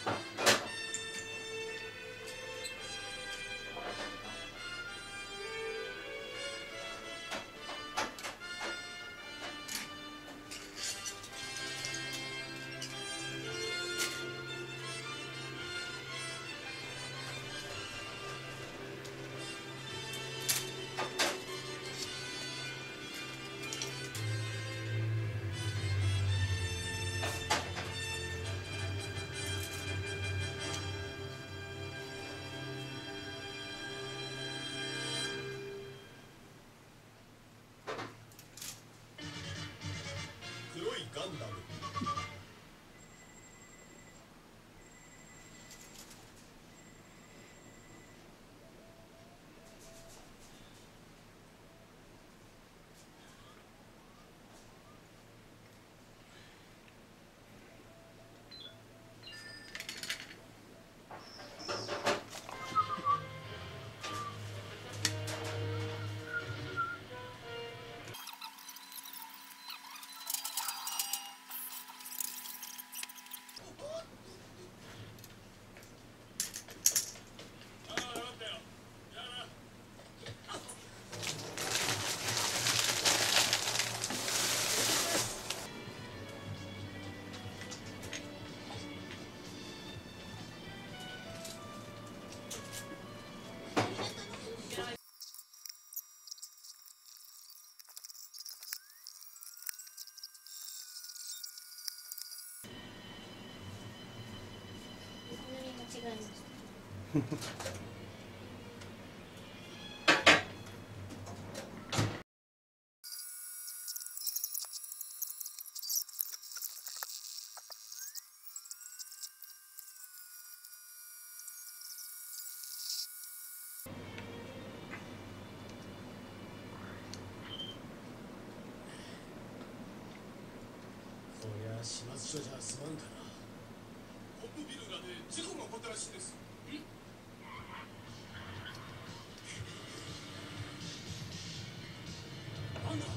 ガンダム。 違いました。 こりゃ始末書じゃ済まんかな。 トップビルダーで事故が起こったらしいんです。なんだ。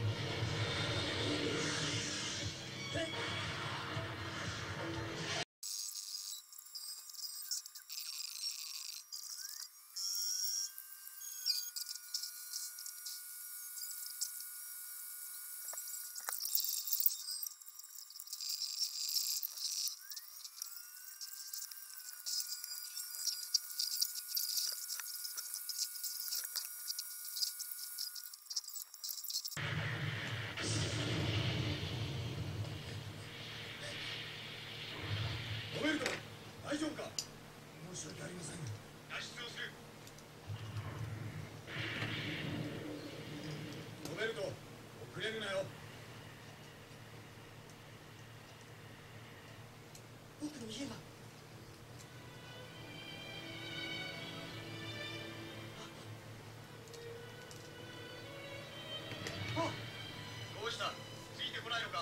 ロベルト、大丈夫か。申し訳ありません。 脱出をする。 ロベルト、遅れるなよ。僕の家が。 どうした。ついてこないのか。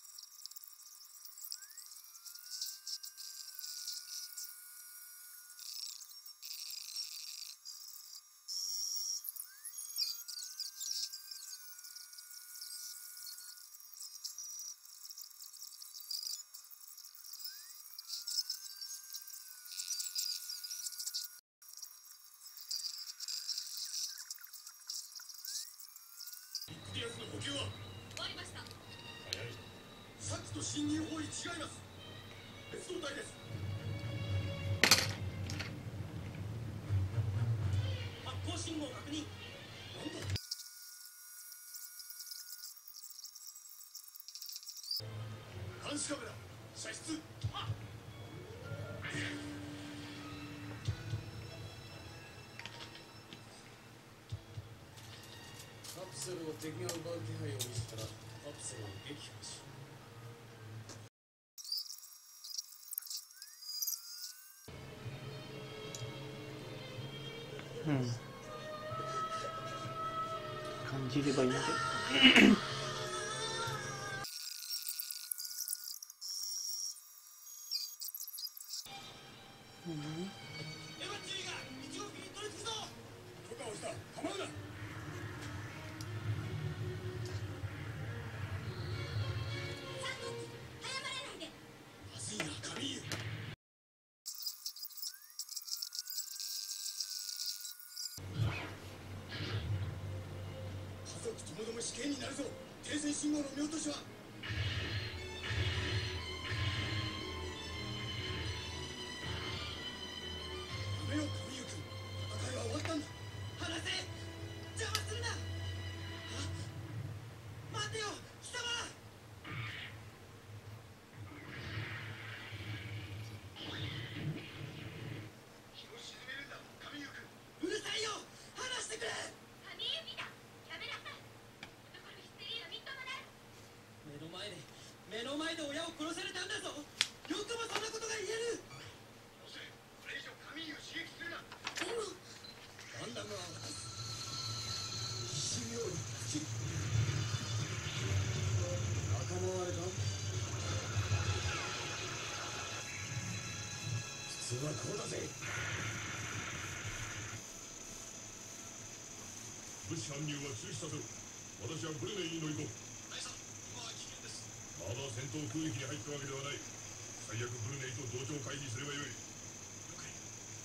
ビッグディアスの補給は終わりました。 早い。さっきと侵入方位違います。別動隊です。発光信号確認。なんだ。監視カメラ射出。カプセルを敵が奪う気配を見せたらカプセルを撃破し。 感じればいいので。 エヴァンチリが1号機に取り付くぞ。許可をした。構うな。 三号機、早まらないで。 まずいな、カミーユ。 停戦信号の見落としは。やめろ神優君、戦いは終わったんだ。 離せ、邪魔するな。待てよ貴様。 気を沈めるんだ神優君。 うるさいよ、離してくれ。 神指だ。やめなさい。男のヒステリーはみっともない。 目の前で親を殺されたんだぞ。よくもそんなことが言える。 よせ、これ以上神優刺激するな。 でもガンダムは奇妙に仲間割れか。普通はこうだぜ。 物資搬入は中止させろ。私はブルネイに乗り込む。 大佐、今は危険です。 まだ戦闘空域に入ったわけではない。最悪ブルネイと同調会議すればよい。 了解。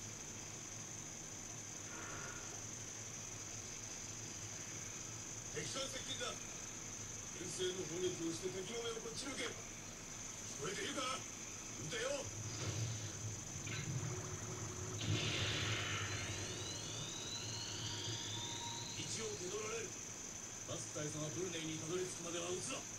敵艦接近だ。遠征の砲撃をして敵の目をこっち抜け。聞こえているか。撃てよ。 位置を手取られる。バス大佐がブルネイにたどり着くまでは撃つな。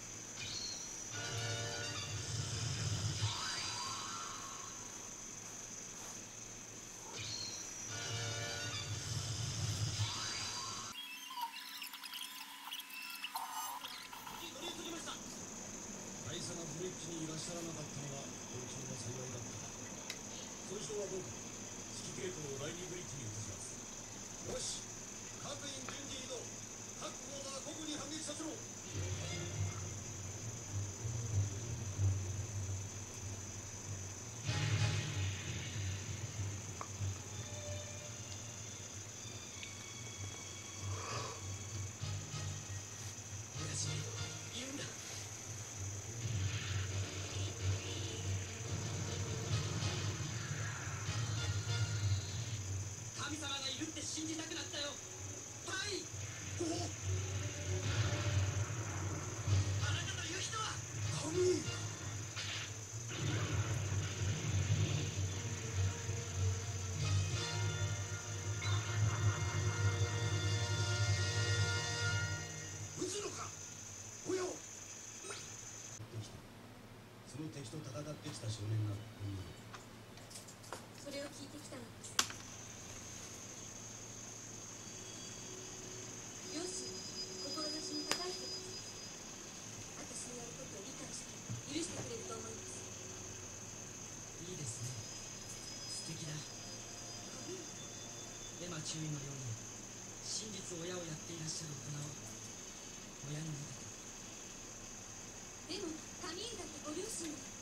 乗り継ぎました。大佐がブリッジにいらっしゃらなかったのが本当の幸いだった。損傷はどうか。指揮系統を第2ブリッジに移します。よし、各員順次移動。各コーナー個々に反撃させろ。親父言うんだ。神様がいるって信じたくなったよ。タイ。あなたという人は神。撃つのか。およ。 その敵と戦ってきた少年がそれを聞いてきたのです。よし、志の高い人たち。私のやることを理解して許してくれると思います。 いいですね。素敵だ。エマ中尉のように真実親をやっていらっしゃる大人を親に見立て。 でも、神井だってご両親が。